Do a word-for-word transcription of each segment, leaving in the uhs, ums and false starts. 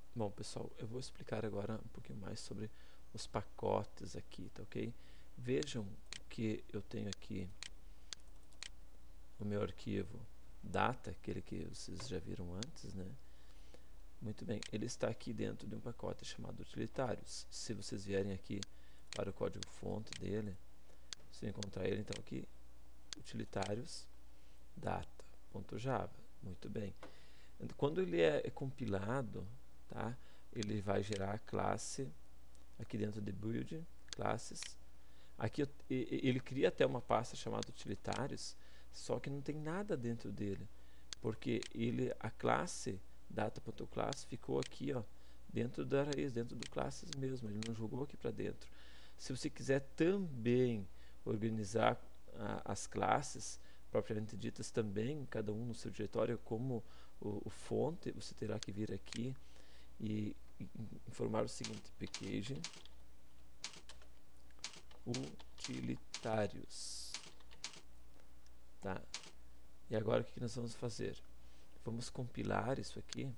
Bom, pessoal, eu vou explicar agora um pouquinho mais sobre os pacotes aqui, tá ok? Vejam que eu tenho aqui o meu arquivo data, aquele que vocês já viram antes, né? Muito bem, ele está aqui dentro de um pacote chamado utilitários. Se vocês vierem aqui para o código-fonte dele, você encontrar ele então aqui, utilitários data.java. Muito bem. Quando ele é compilado, tá? Ele vai gerar a classe aqui dentro de build, classes. Aqui ele cria até uma pasta chamada utilitários, só que não tem nada dentro dele, porque ele, a classe data.class ficou aqui, ó, dentro da raiz, dentro do classes mesmo, ele não jogou aqui para dentro. Se você quiser também organizar ah, as classes propriamente ditas também, cada um no seu diretório, como o, o fonte, você terá que vir aqui e informar o seguinte: package utilitários, tá? E agora o que nós vamos fazer? Vamos compilar isso aqui,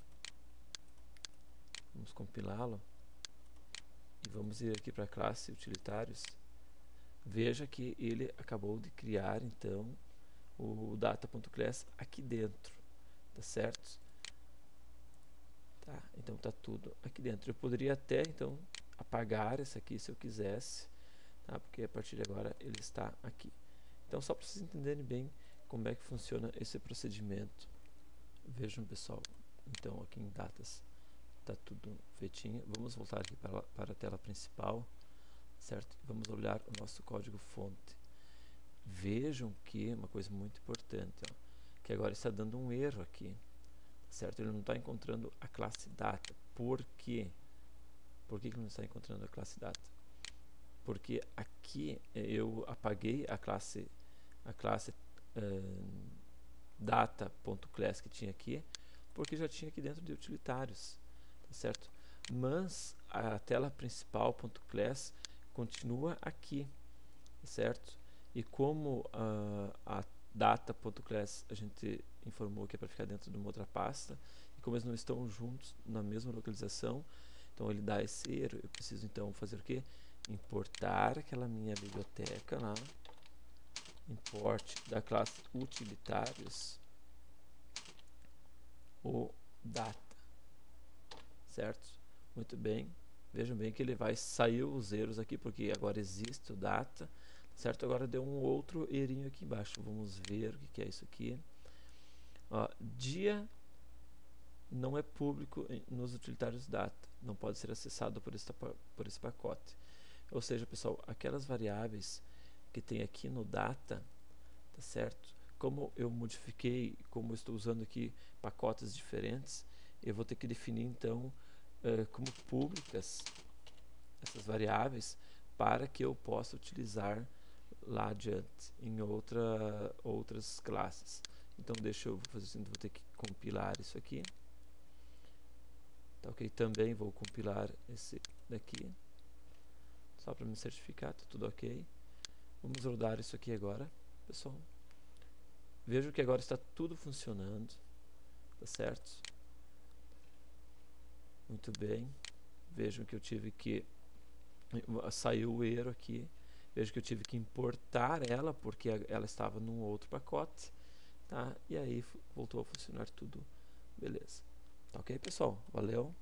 vamos compilá-lo e vamos ir aqui para a classe utilitários. Veja que ele acabou de criar então o data.class aqui dentro, tá certo? Tá, então tá tudo aqui dentro. Eu poderia até então apagar esse aqui se eu quisesse, tá? Porque a partir de agora ele está aqui. Então, só para vocês entenderem bem como é que funciona esse procedimento. Vejam, pessoal, então aqui em datas está tudo feitinho. Vamos voltar aqui para, para a tela principal, certo? Vamos olhar o nosso código fonte. Vejam que uma coisa muito importante, ó, que agora está dando um erro aqui, certo? Ele não está encontrando a classe data. Por quê? Por que ele não está encontrando a classe data? Porque aqui eu apaguei a classe a classe uh, data.class que tinha aqui, porque já tinha aqui dentro de utilitários, tá certo? Mas a tela principal.class continua aqui, certo? E como uh, a data.class a gente informou que é para ficar dentro de uma outra pasta, e como eles não estão juntos na mesma localização, então ele dá esse erro. Eu preciso então fazer o que? Importar aquela minha biblioteca lá, import da classe utilitários o data, certo? Muito bem, vejam bem que ele vai sair os erros aqui, porque agora existe o data, certo? Agora deu um outro errinho aqui embaixo, vamos ver o que, que é isso aqui. Ó, dia não é público nos utilitários data, não pode ser acessado por, esta, por esse pacote. Ou seja, pessoal, aquelas variáveis que tem aqui no data, tá certo? Como eu modifiquei, como eu estou usando aqui pacotes diferentes, eu vou ter que definir então uh, como públicas essas variáveis para que eu possa utilizar lá adiante em outra, outras classes. Então deixa eu fazer assim, vou ter que compilar isso aqui. Tá ok? Também vou compilar esse daqui, só para me certificar, tá tudo ok. Vamos rodar isso aqui agora, pessoal. Vejo que agora está tudo funcionando, tá certo? Muito bem. Vejam que eu tive que saiu o erro aqui. Vejo que eu tive que importar ela porque ela estava num outro pacote, tá? E aí voltou a funcionar tudo, beleza? Tá ok, pessoal? Valeu.